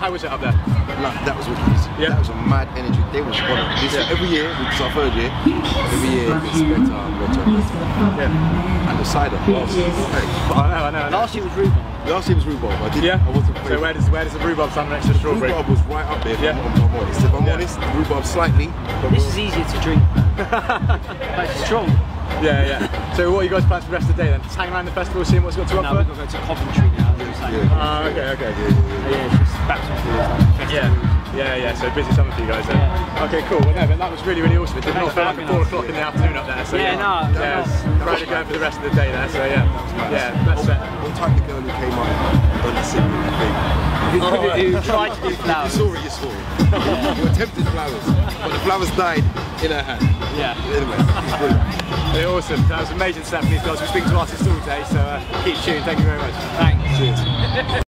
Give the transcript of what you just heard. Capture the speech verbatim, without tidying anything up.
how was it up there? Like, that was wicked. Yeah. That was a mad energy. They was on it. This Yeah. every year, which is our third year, every year it gets better and better and better. Yeah. And the cider. Well, hey. I know, I know. I know. Last year was rhubarb. Last year was rhubarb. I did. Yeah. I wasn't. So where does where does the rhubarb stand next to the strawberry? Rhubarb was right up there. If Yeah. I'm, I'm honest. If I'm Yeah. honest, rhubarb slightly. But This is easier to drink, but it's strong. Yeah, yeah. So what are you guys planning for the rest of the day then? Just hang around the festival, seeing what's got to Now offer? we've got to go to Coventry now. Yeah. Ah, okay, okay. Yeah, yeah, yeah. Yeah, it's just back to the Yeah, yeah, yeah. So busy summer for you guys then. Yeah. Okay, cool. Well, no, but that was really, really awesome. It did not Thanks feel for like having four us. o'clock in the afternoon up there. So Yeah, no, yeah, that right to go for the rest of the day there. So yeah, yeah, that's it. One time the girl who came up on the single thing. Who, who tried to do You flowers. saw it, you saw it. You attempted flowers, but the flowers died in her hand. Yeah. Anyway, it's brilliant. Yeah, awesome. That was amazing stuff for these guys. We're speaking to artists all day, so uh, keep tuned. Thank you very much. Thanks. Cheers.